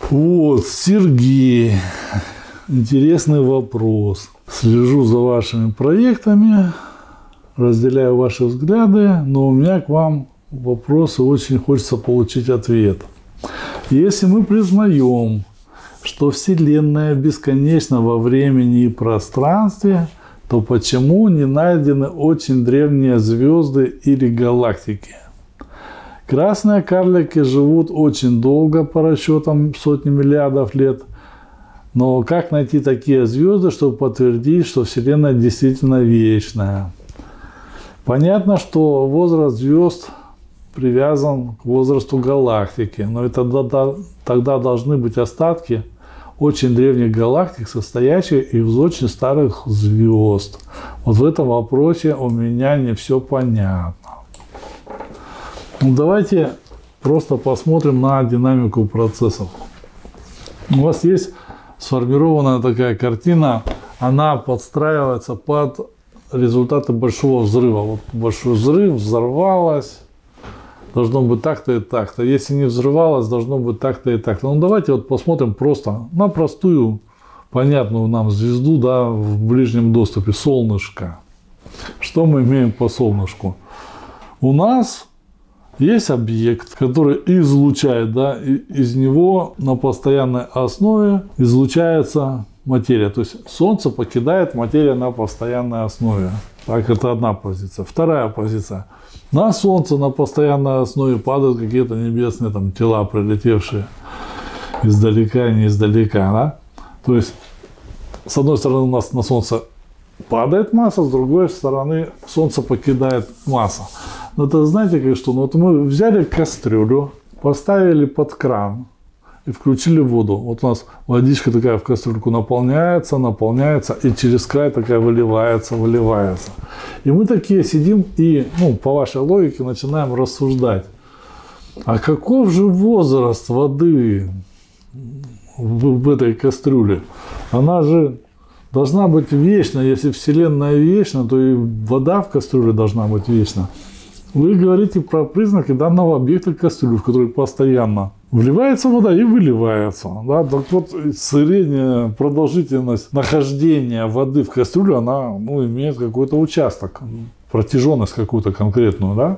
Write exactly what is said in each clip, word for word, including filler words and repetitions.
Вот, Сергей, интересный вопрос. Слежу за вашими проектами, разделяю ваши взгляды, но у меня к вам вопросы, очень хочется получить ответ. Если мы признаем, что Вселенная бесконечна во времени и пространстве, то почему не найдены очень древние звезды или галактики? Красные карлики живут очень долго, по расчетам сотни миллиардов лет. Но как найти такие звезды, чтобы подтвердить, что Вселенная действительно вечная? Понятно, что возраст звезд привязан к возрасту галактики, но это тогда, тогда должны быть остатки очень древних галактик, состоящих из очень старых звезд. Вот в этом вопросе у меня не все понятно. Ну, давайте просто посмотрим на динамику процессов. У вас есть сформированная такая картина, она подстраивается под результаты большого взрыва. Вот большой взрыв, взорвалась. Должно быть так-то и так-то. Если не взрывалось, должно быть так-то и так-то. Ну, давайте вот посмотрим просто на простую, понятную нам звезду, да, в ближнем доступе. Солнышко. Что мы имеем по солнышку? У нас есть объект, который излучает, да, и из него на постоянной основе излучается материя. То есть Солнце покидает материя на постоянной основе. Так, это одна позиция. Вторая позиция. На Солнце на постоянной основе падают какие-то небесные там тела, прилетевшие издалека и не издалека. Да? То есть, с одной стороны, у нас на Солнце падает масса, с другой стороны, Солнце покидает масса. Но это знаете, как что? Ну, вот мы взяли кастрюлю, поставили под кран и включили воду. Вот у нас водичка такая в кастрюльку наполняется, наполняется, и через край такая выливается, выливается. И мы такие сидим и, ну, по вашей логике, начинаем рассуждать. А каков же возраст воды в, в этой кастрюле? Она же должна быть вечна. Если Вселенная вечна, то и вода в кастрюле должна быть вечна. Вы говорите про признаки данного объекта кастрюли, в которой постоянно вливается вода и выливается. Да? Так вот, средняя продолжительность нахождения воды в кастрюле, она, ну, имеет какой-то участок, протяженность какую-то конкретную. Да?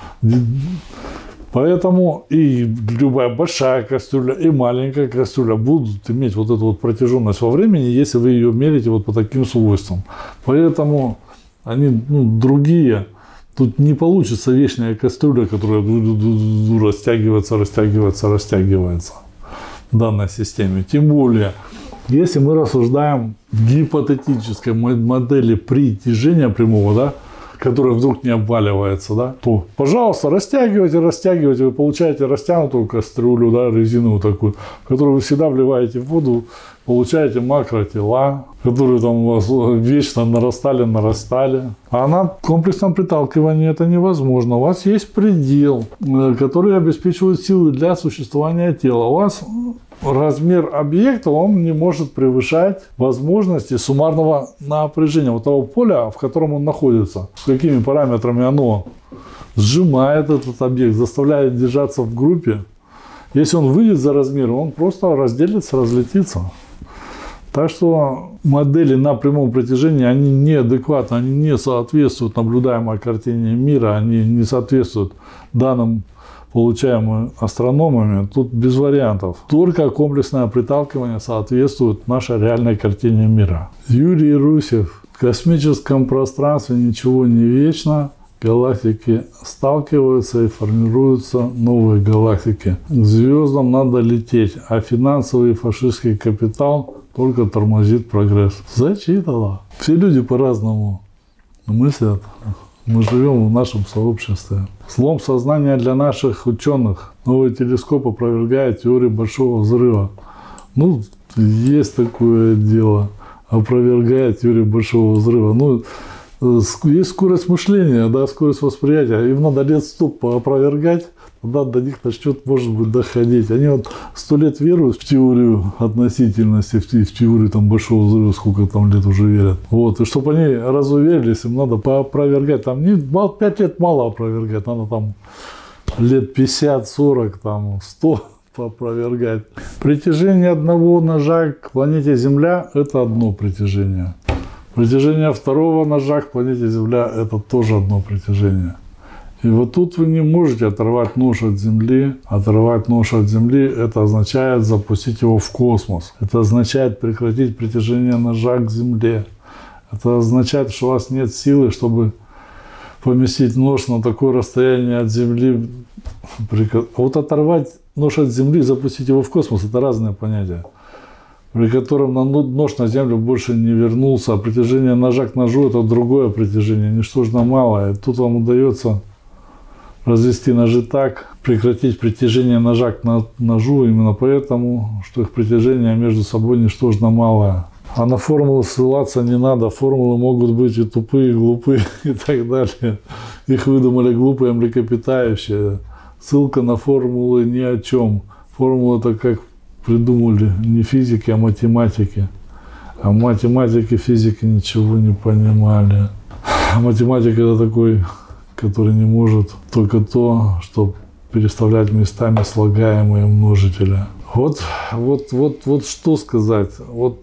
Поэтому и любая большая кастрюля, и маленькая кастрюля будут иметь вот эту вот протяженность во времени, если вы ее мерите вот по таким свойствам. Поэтому они, ну, другие. Тут не получится вечная кастрюля, которая растягивается, растягивается, растягивается в данной системе. Тем более, если мы рассуждаем в гипотетической модели притяжения прямого, да, которая вдруг не обваливается, да, то, пожалуйста, растягивайте, растягивайте, вы получаете растянутую кастрюлю, да, резиновую такую, в которую вы всегда вливаете воду, получаете макротела, которые там у вас вечно нарастали, нарастали. А на комплексном приталкивании это невозможно. У вас есть предел, который обеспечивает силы для существования тела. У вас размер объекта, он не может превышать возможности суммарного напряжения вот того поля, в котором он находится. С какими параметрами оно сжимает этот объект, заставляет держаться в группе. Если он выйдет за размер, он просто разделится, разлетится. Так что модели на прямом протяжении, они неадекватны, они не соответствуют наблюдаемой картине мира, они не соответствуют данным, получаемым астрономами. Тут без вариантов. Только комплексное приталкивание соответствует нашей реальной картине мира. Юрий Русев. В космическом пространстве ничего не вечно. Галактики сталкиваются и формируются новые галактики. К звездам надо лететь, а финансовый и фашистский капитал только тормозит прогресс. Зачитала. Все люди по-разному мыслят. Мы живем в нашем сообществе. Слом сознания для наших ученых. Новый телескоп опровергает теорию большого взрыва. Ну, есть такое дело. Опровергает теорию большого взрыва. Ну, есть скорость мышления, да, скорость восприятия. Им надо лет сто опровергать, тогда до них начнет, может быть, доходить. Они вот сто лет веруют в теорию относительности, в теорию там большого взрыва, сколько там лет уже верят. Вот, и чтобы они разуверились, им надо поопровергать. Там не, пять лет мало опровергать, надо там лет пятьдесят, сорок, там, сто поопровергать. Притяжение одного ножа к планете Земля – это одно притяжение. Притяжение второго ножа к планете Земля – это тоже одно притяжение. И вот тут вы не можете оторвать нож от Земли. Оторвать нож от Земли – это означает запустить его в космос. Это означает прекратить притяжение ножа к Земле. Это означает, что у вас нет силы, чтобы поместить нож на такое расстояние от Земли. А вот оторвать нож от Земли и запустить его в космос – это разные понятия, при котором нож на Землю больше не вернулся. А притяжение ножа к ножу – это другое притяжение, ничтожно малое. И тут вам удается развести ножи так, прекратить притяжение ножа к ножу именно поэтому, что их притяжение между собой ничтожно малое. А на формулы ссылаться не надо. Формулы могут быть и тупые, и глупые, и так далее. Их выдумали глупые млекопитающие. Ссылка на формулы ни о чем. Формулы это как придумали не физики, а математики. А математики, физики ничего не понимали. А математика это такой, который не может только то, что переставлять местами слагаемые множители. Вот, вот, вот, вот что сказать. Вот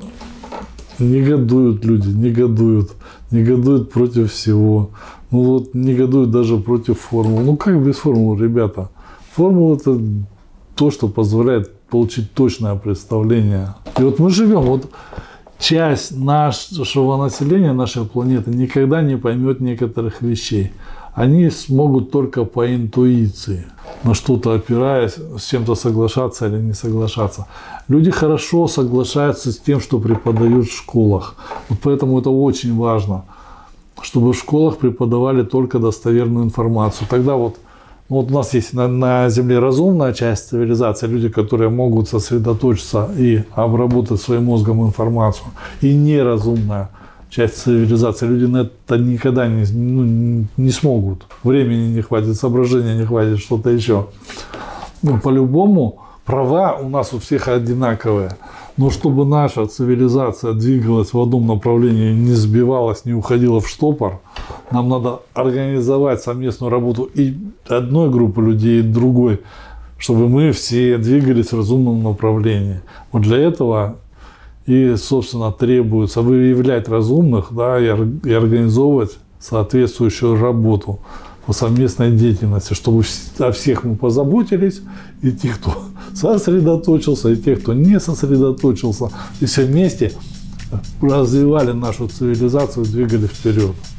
негодуют люди, негодуют, негодуют против всего. Ну вот негодуют даже против формул. Ну как без формул, ребята? Формула это то, что позволяет получить точное представление. И вот мы живем, вот часть нашего населения, нашей планеты никогда не поймет некоторых вещей. Они смогут только по интуиции, на что-то опираясь, с чем-то соглашаться или не соглашаться. Люди хорошо соглашаются с тем, что преподают в школах. Вот поэтому это очень важно, чтобы в школах преподавали только достоверную информацию. Тогда вот, вот у нас есть на, на Земле разумная часть цивилизации, люди, которые могут сосредоточиться и обработать своим мозгом информацию, и неразумная часть цивилизации. Люди на это никогда не, ну, не смогут. Времени не хватит, соображения не хватит, что-то еще. Ну, по-любому, права у нас у всех одинаковые. Но чтобы наша цивилизация двигалась в одном направлении, не сбивалась, не уходила в штопор, нам надо организовать совместную работу и одной группы людей, и другой, чтобы мы все двигались в разумном направлении. Вот для этого и, собственно, требуется выявлять разумных, да, и организовывать соответствующую работу по совместной деятельности, чтобы о всех мы позаботились, и тех, кто сосредоточился, и тех, кто не сосредоточился, и все вместе развивали нашу цивилизацию, двигали вперед.